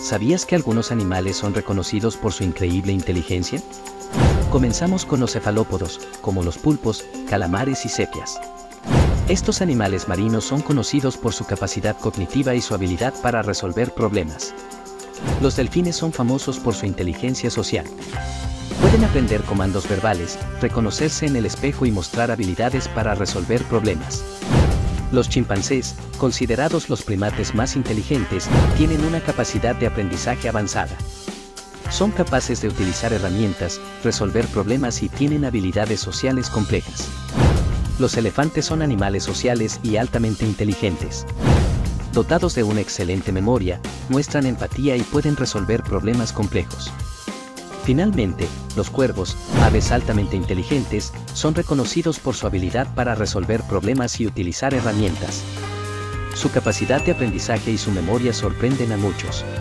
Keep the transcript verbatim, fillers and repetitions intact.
¿Sabías que algunos animales son reconocidos por su increíble inteligencia? Comenzamos con los cefalópodos, como los pulpos, calamares y sepias. Estos animales marinos son conocidos por su capacidad cognitiva y su habilidad para resolver problemas. Los delfines son famosos por su inteligencia social. Pueden aprender comandos verbales, reconocerse en el espejo y mostrar habilidades para resolver problemas. Los chimpancés, considerados los primates más inteligentes, tienen una capacidad de aprendizaje avanzada. Son capaces de utilizar herramientas, resolver problemas y tienen habilidades sociales complejas. Los elefantes son animales sociales y altamente inteligentes. Dotados de una excelente memoria, muestran empatía y pueden resolver problemas complejos. Finalmente, los cuervos, aves altamente inteligentes, son reconocidos por su habilidad para resolver problemas y utilizar herramientas. Su capacidad de aprendizaje y su memoria sorprenden a muchos.